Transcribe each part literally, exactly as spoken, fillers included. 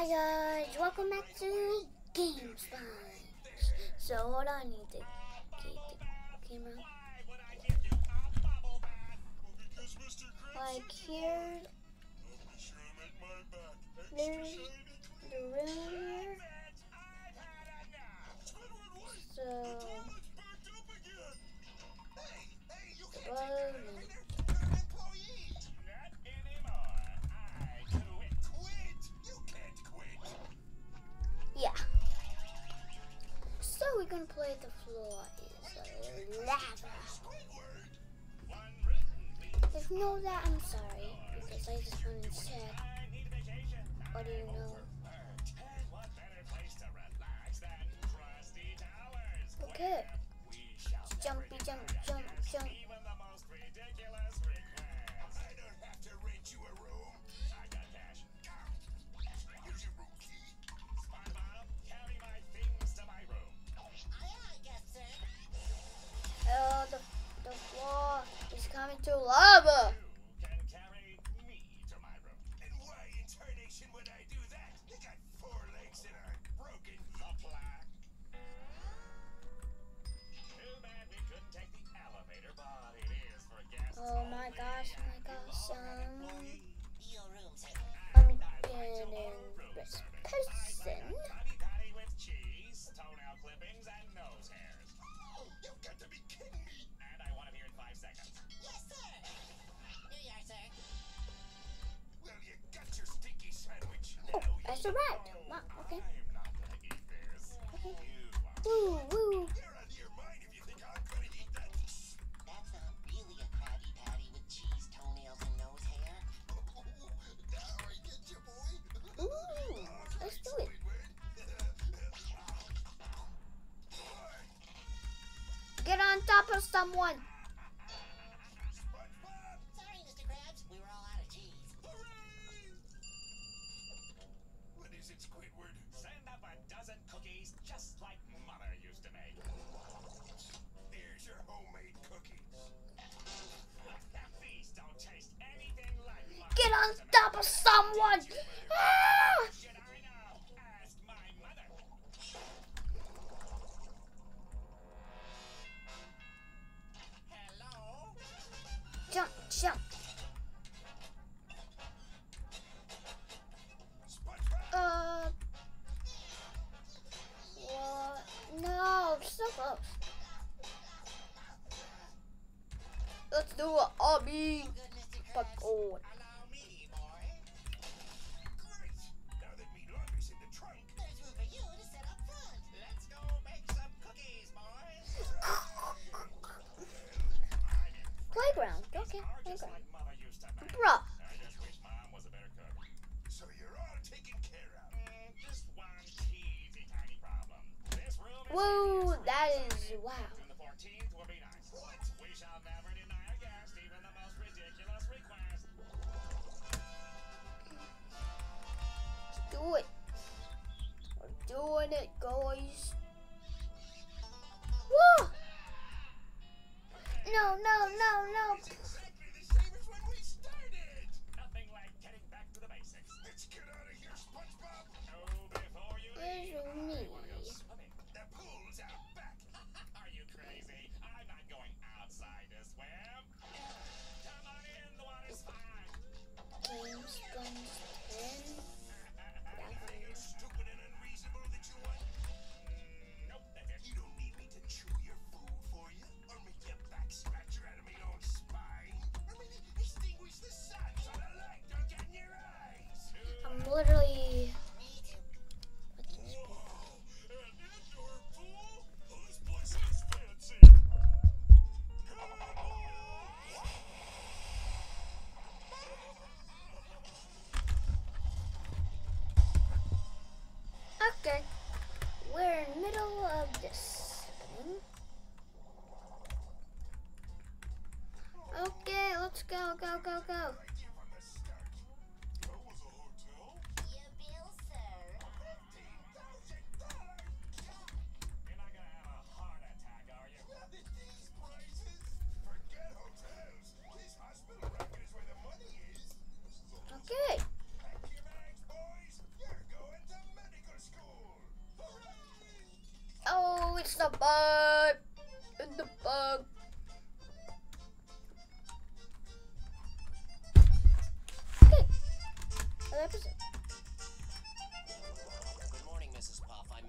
guys, welcome back to Game Sponge. So hold on, I need to get the camera. Like here, there's the room here. So the bottom. Yeah. So we're gonna play the floor is lava. If you know that, I'm sorry because I just went and said. What do you know? Okay. Jumpy, jump, jump, jump. Oh, the, the floor is coming to lava. You can carry me to my room. And why in tarnation would I do that? You got four legs that are broken. The plaque. Too bad we couldn't take the elevator, but it is for guests. Oh my gosh, oh my gosh. Um, Your room's I'm getting this person. Patty patty with cheese, toenail clippings, and nose hairs. Oh, you've got to be kidding me. And I want him here in five seconds. Yes, sir. Here you are, sir. Well, you got your stinky sandwich. Oh, Now that's you a rat. go. Wow, okay. I'm not gonna eat this. Okay. You are. Woo, woo. You're out of your mind if you think I'm gonna eat that. That's not really a Krabby Patty with cheese, toenails, and nose hair. Now I get you, boy. Ooh, let's do it. Get on top of someone. Sorry, Mister Krabs, we were all out of cheese. What is it, Squidward? Send up a dozen cookies just like Mother used to make. Here's your homemade cookies. These don't taste anything like Mother Get on used to top make. of someone. Ah! Should I know? Ask my mother. Hello? Jump, jump. SpongeBob? Uh, what? No, so close. Let's do it, Obby. Good, Mister But Krabs. oh, Allow me, boy. Great. Now that meat laundry's in the trunk. There's room for you to sit up front. Let's go make some cookies, boys. I'm in. playground. Okay, Are just playground. like Mother used to make. Bruh. I just wish Mom was a better cook. So you're all taken care of. Mm, just one teensy tiny problem. This room is Whoa, hideous. that is wow. June the fourteenth will be nice. What? We shall never deny a guest even the most ridiculous request. Let's do it. We're doing it, guys. Woo! No, no, no, no. It's exactly the same as when we started. Nothing like getting back to the basics. Let's get out of here, SpongeBob. Oh, before you leave, There's I me. want to go swimming. The pool's out back. Are you crazy? I'm not going outside to swim. Come on in, the water's fine. Game Sponge ten. Anything as stupid and unreasonable that you want? Mm, nope, that's it. You don't need me to chew your food for you, or make you back scratcher out of my own spine, or maybe extinguish the sun so the light don't get in your eyes. I'm literally. Me too. What's this? Whoa, an indoor pool? Oh, this place is fancy. Okay, we're in the middle of this thing. Okay, let's go, go, go, go. Idea from the start. That was a hotel. Your bill, sir. fifteen thousand dollars. You're not gonna have a heart attack, are you? Not at these prices. Forget hotels. This hospital record is where the money is. This is a Okay. Pack your bags, boys. You're going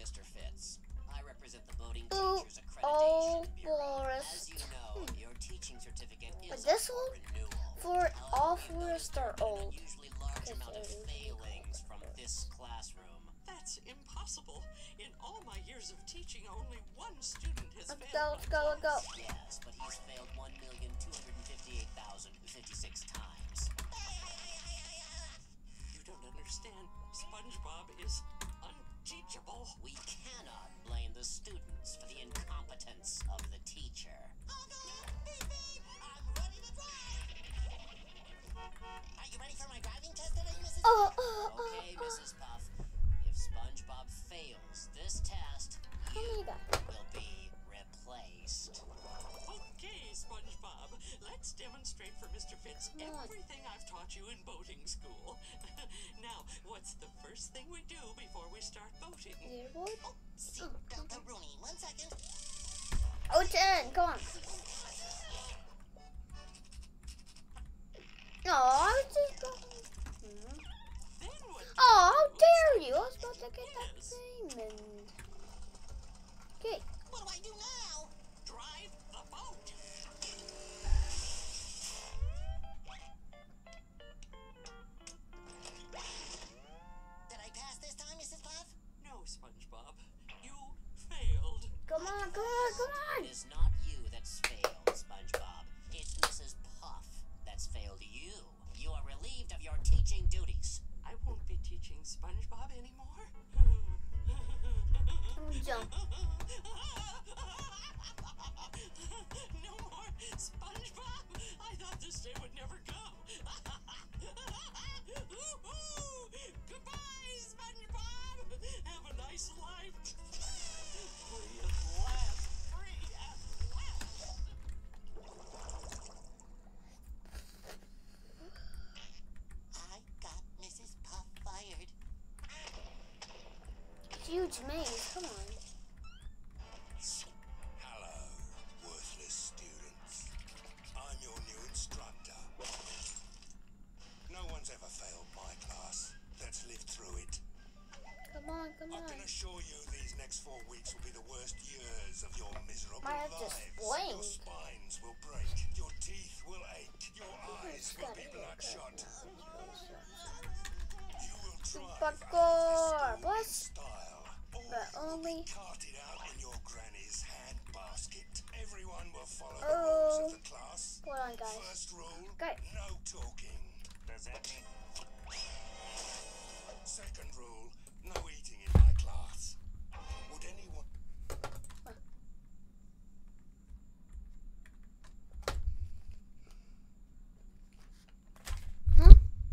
Mister Fitz. I represent the Boating Ooh, Teachers oh, Accreditation Bureau. Forest. As you know, your teaching certificate is But this up one, for renewal. for all However, we've forests noticed there are have been an old. unusually large Because amount of they're usually failings from called this classroom. That's impossible. In all my years of teaching, only one student has Let's failed. go, let's go, let's go. Yes, but he's failed one million two hundred fifty-eight thousand fifty-six times. You don't understand. SpongeBob is unteachable. We cannot blame the students for the incompetence of the teacher. Are you ready for my driving test today, Missus Oh, oh, oh, Okay, oh. Missus Puff. If SpongeBob fails this test, Oh you my God. will be replaced. Okay, SpongeBob. Let's demonstrate for Mister Fitz Come on. everything I've taught you in boating school. Now, what's the first thing we do before we start boating? Leaderboard? Oh, seatbelt to Rooney. One second. Oh, ten, come on. No, I was just going. Hmm. Then what? do Oh, how you do? dare you! I was about to get that Yes. diamond. Okay. What do I do now? Drive the boat. Did I pass this time, Missus Puff? No, SpongeBob. You failed. Come on, come on, come on. It is not you that's failed, SpongeBob. It's Missus Puff that's failed you. You are relieved of your teaching duties. I won't be teaching SpongeBob anymore. I'm jump. No more SpongeBob. I thought this day would never come. Goodbye, SpongeBob. Have a nice life. Free at last. Free at last. I got Missus Puff fired. Huge maze, come on. Hello, worthless students. I'm your new instructor. No one's ever failed my class. Let's live through it. Come on, come I on. can assure you these next four weeks will be the worst years of your miserable Might have to lives. explain. Your spines will break, your teeth will ache, your eyes will be bloodshot. You will try Parkour, in what? style, or But only. carted out in your granny's hand basket. Everyone will follow the Oh. rules of the class. Hold on, guys. First rule, Okay. no talking. Does that mean Second rule, no eating in my class. Would anyone... Huh?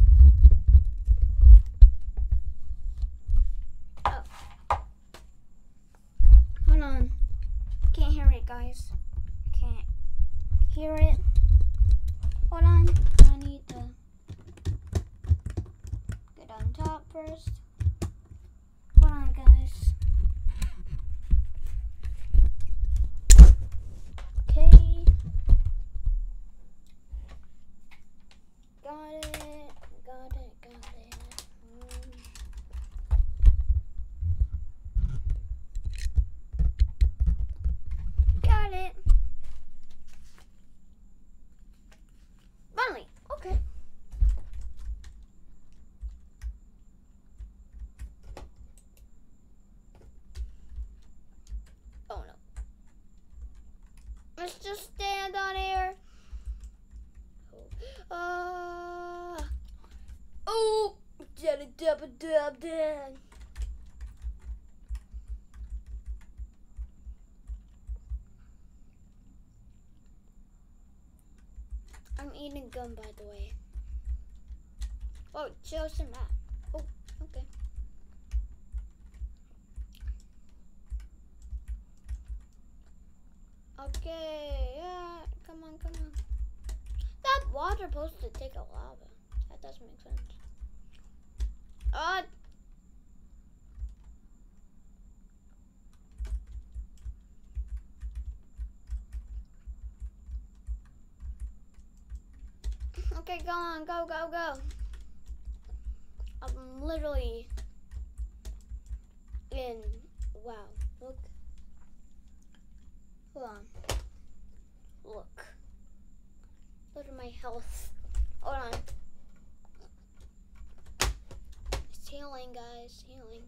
Oh. Hold on. Can't hear it, guys. Can't hear it. Hold on. I need to get on top first. Hold on, guys. Okay. Got it. Got it. Got it. Um, got it. Finally. Okay. Oh no. Let's just stand on here. Uh, oh, dab dab dab dab. I'm eating gum, by the way. Oh, show some map. Oh, okay. Okay, yeah, come on, come on. That water supposed to take a lava. That doesn't make sense. Uh. Okay, go on, go, go, go. I'm literally in wow. Look. Hold on. Look. Look at my health. Hold on. It's healing, guys. Healing.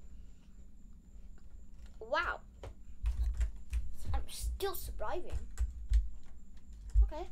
Wow. I'm still surviving. Okay.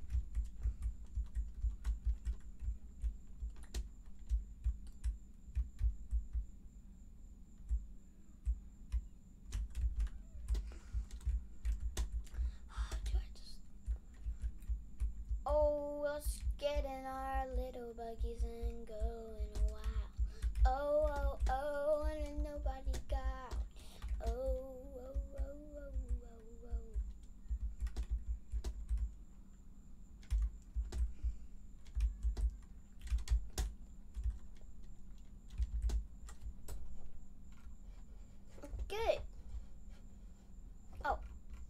Oh, let's get in our little buggies and go in a while. Oh, oh, oh, and then nobody got. Oh, oh, oh, oh, oh, oh. Good. Oh.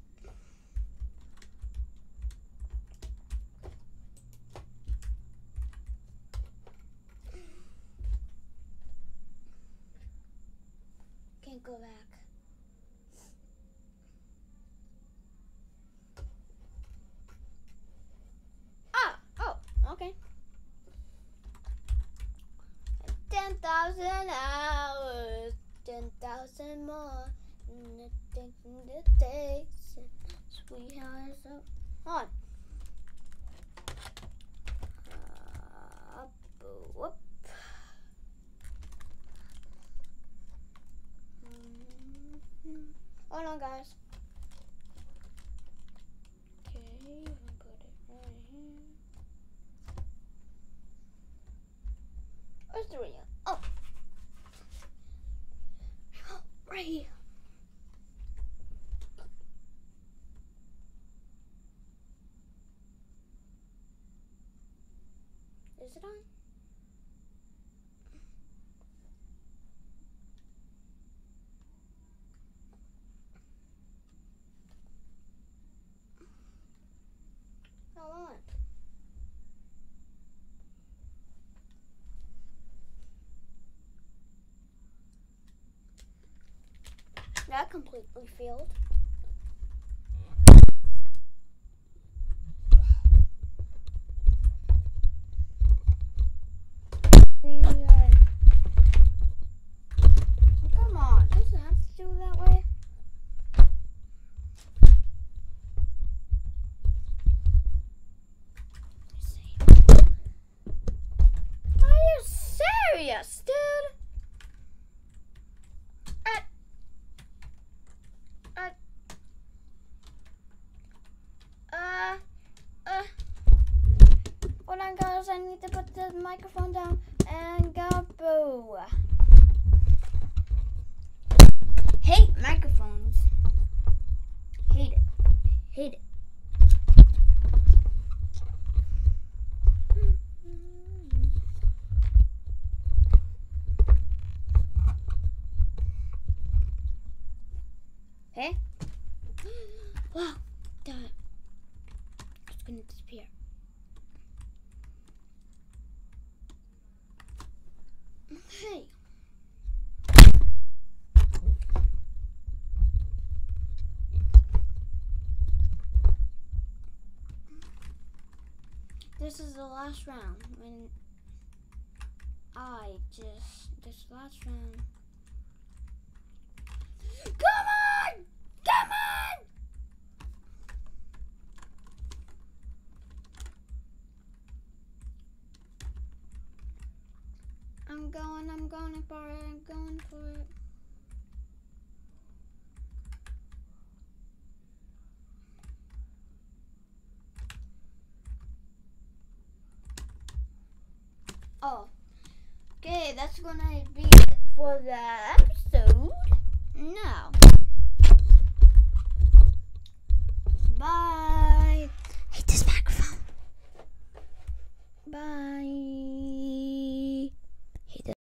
Can't go back. Ah, oh, okay. Ten thousand hours, ten thousand more. Nothing to taste, sweetheart. So on. Uh, whoop. Hold on, guys. Okay, I'll put it right here. Where's the ring? Oh, oh, right here. Is it on? Hold on. That completely failed. Come on, it doesn't have to do that way. Are you serious, dude? Uh, uh, uh, uh. Hold on, guys. I need to put the microphone down and go boo. Hate microphones. Hate it. Hate it. Okay. Wow. Damn it. It's gonna disappear. Okay. This is the last round. When I just this last round. Come on! Come on! I'm going, I'm going for it, I'm going for it. Oh, okay, that's gonna be it for the episode. Now, bye. Hate this microphone. Bye.